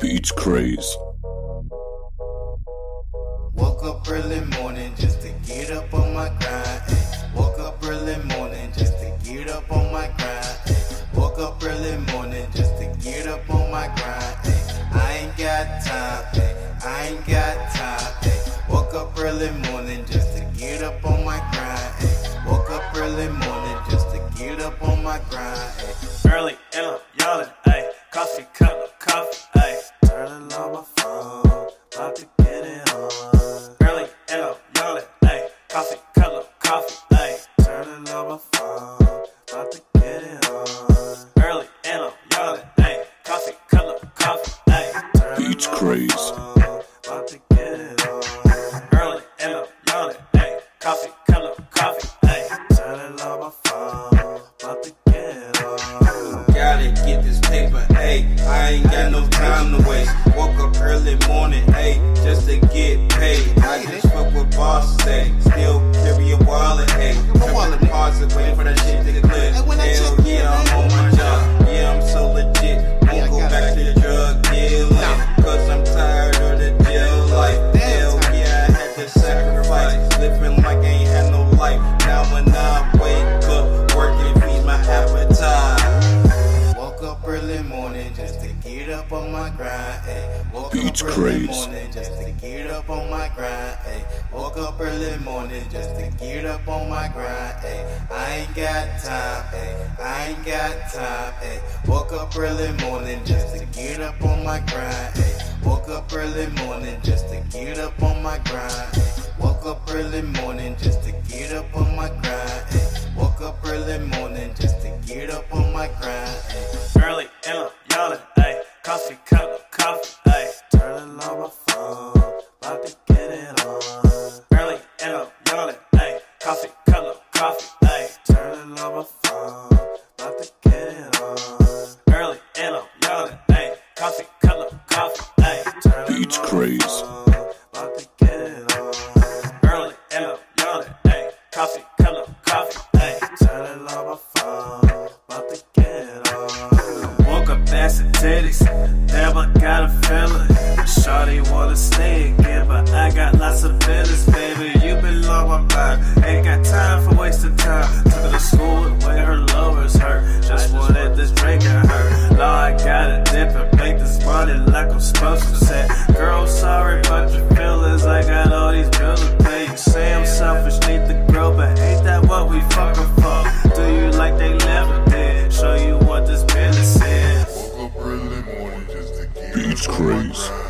Beach craze. Woke up early morning just to get up on my grind. Woke up early morning just to get up on my grind. Woke up early morning just to get up on my grind. I ain't got time. I ain't got time. Woke up early morning just to get up on my grind. Woke up early morning just to get up on my grind. Early and up, yawning, ayy. Coffee, cup of coffee, ayy. Turning on my phone, about to get it on. Early and up, yawning, ayy. Coffee, cup of coffee, ayy. Turning on my phone, about to get it on. Early and up, yawning, ayy. Coffee, cup of coffee, ayy. Beach craze. About to get it on. Early and up, yawning, ayy. Coffee, cup of coffee, ayy. Turning on my phone, about to get it on. Gotta get this paper, ayy. I ain't got no time to waste. Woke up early morning, ayy, just to get paid. I just fuck with bosses, ayy. Still carry a wallet, ayy. Tripping deposit, waiting for that shit to clear. Hell yeah, I'm on my job. Yeah, I'm so legit. Won't go back to the drug dealing, cause I'm tired of the jail life. Hell yeah, I had to sacrifice. Living like I ain't had no life. Now when I wake up, working, feed my appetite. Woke up early morning just to get up on my grind, ayy. Woke Beach up early craze. morning just to get up on my grind, ayy. Woke up early morning just to get up on my grind, ayy. I ain't got time, ayy. I ain't got time, ayy. Woke up early morning just to get up on my grind, ayy. Woke up early morning just to get up on my grind, ayy. Woke up early morning just to get up on my grind, ayy. Woke up early morning just to get up on my grind, ayy. Early and up, yawning, ayy. Coffee, cup of coffee, ayy. Turning on my phone, about to get it on. Early and up, yawning, ayy. Coffee, cup of coffee, ayy. Turning on my phone, about to get it on. Early and up, yawning, ayy. Coffee, cup of coffee, ayy. Turning Beach on my craze. phone, about to get it on. Early and up, yawning, ayy. Coffee, cup of coffee, ayy. Turning on my phone, about to get it on. Woke up dancing titties, damn I got a feeling. Shawty wanna stay again, but I got lots of feelings, baby. You been on my mind, ain't got time for wasting time. Took her to school the way her lovers hurt. Just wanted this drink in her. Now I gotta dip and make this money like I'm supposed to. Say, girl, I'm sorry about your feelings. I got all these bills to pay. You say I'm selfish, need to grow, but ain't that what we fucking for? Do you like they never did? Show you what this business is. Beach craze.